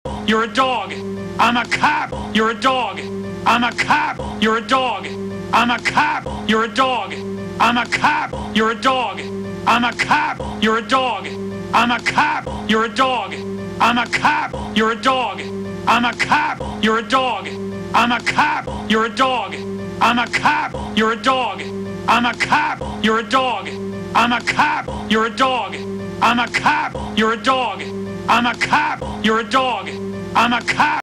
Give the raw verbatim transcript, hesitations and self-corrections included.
You're a dog. I'm a cop. You're a dog. I'm a cop. You're a dog. I'm a cop. You're a dog. I'm a cop. You're a dog. I'm a cop. You're a dog. I'm a cop. You're a dog. I'm a cop. You're a dog. I'm a cop. You're a dog. I'm a cop. You're a dog. I'm a cop. You're a dog. I'm a cop. You're a dog. I'm a cop. You're a dog. I'm a cop. You're a dog. I'm a cop. You're a dog. I'm a cop.